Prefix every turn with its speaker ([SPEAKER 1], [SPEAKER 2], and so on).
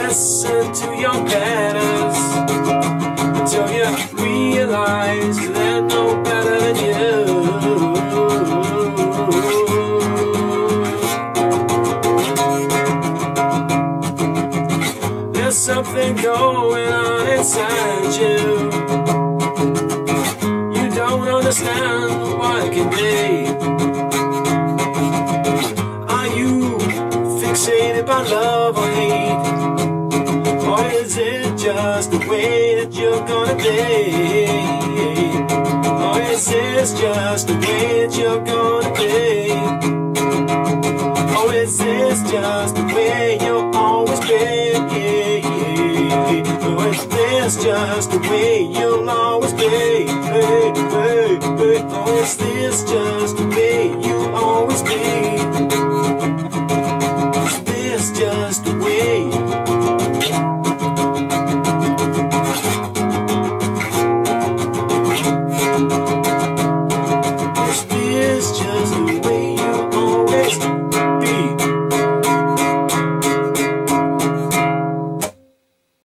[SPEAKER 1] Listen to your betters until you realize they're no better than you. There's something going on inside you. You don't understand what it can be. Are you fixated by love or hate? Or is it just the way that you're gonna be? Or is this just the way that you're gonna be? Or is this just the way you'll always be? Or is this just the way you'll always be? Or is this just the way you'll always be? Is this just the way? Is this just the way?